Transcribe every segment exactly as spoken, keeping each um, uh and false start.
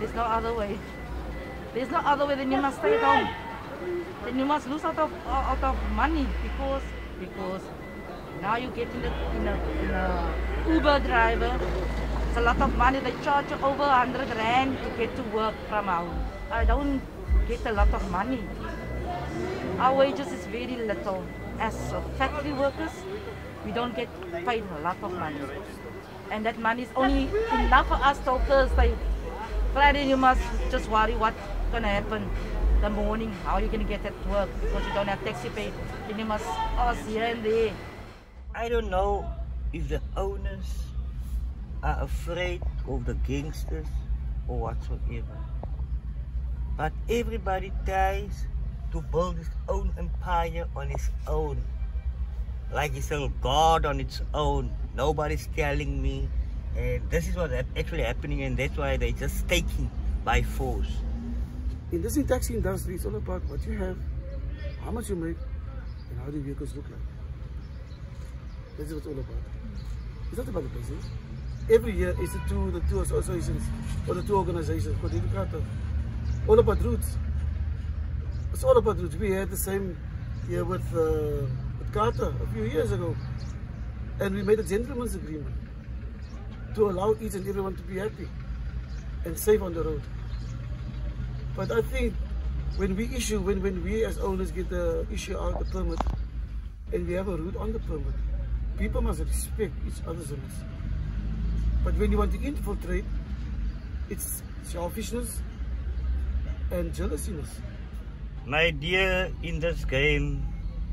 There's no other way. There's no other way. Then you must stay at home. Then you must lose out of out of money because because now you get in a in a, in a Uber driver. It's a lot of money. They charge you over a hundred rand to get to work from home. I don't get a lot of money. Our wages is very little. As factory workers, we don't get paid a lot of money. And that money is only enough for us till Thursday. Friday you must just worry what's gonna happen the morning, how you gonna get at work because you don't have taxi pay. Then you must ask here and there. I don't know if the owners are afraid of the gangsters or whatsoever. But everybody tries to build his own empire on his own. Like it's a god on its own. Nobody's telling me. And this is what's actually happening, and that's why they're just taking by force. In this taxi industry, it's all about what you have, how much you make, and how the vehicles look like. That's what it's all about. It's not about the business. Every year, it's the two, the two associations, or the two organizations, all about routes. It's all about routes. We had the same here with, uh, with Carter a few years ago. And we made a gentleman's agreement to allow each and everyone to be happy and safe on the road. But I think when we issue, when, when we as owners get the issue out the permit and we have a route on the permit, people must respect each other's rules. But when you want to infiltrate, it's selfishness and jealousiness. My dear, in this game,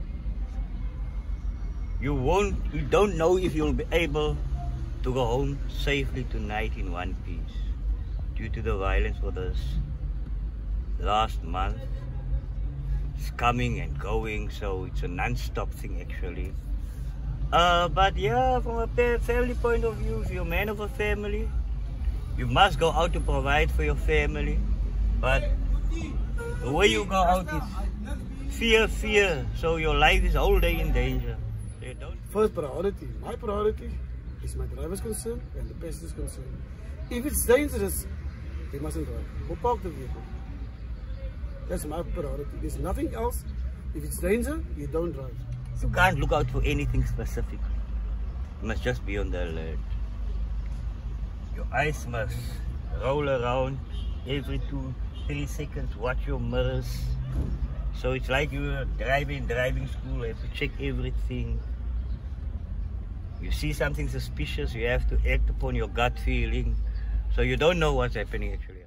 you won't, you don't know if you'll be able to go home safely tonight in one piece due to the violence for this last month. It's coming and going, so it's a non-stop thing actually. Uh, but yeah, from a family point of view, if you're a man of a family, you must go out to provide for your family. But the way you go out is fear, fear. So your life is all day in danger. So you don't... First priority, my priority is my driver's concern and the passenger's concern. If it's dangerous, they mustn't drive. Go park the vehicle. That's my priority. There's nothing else. If it's danger, you don't drive. You can't look out for anything specific. You must just be on the alert. Your eyes must roll around every two, three seconds. Watch your mirrors. So it's like you're driving, driving school. You have to check everything. You see something suspicious, you have to act upon your gut feeling. So you don't know what's happening actually.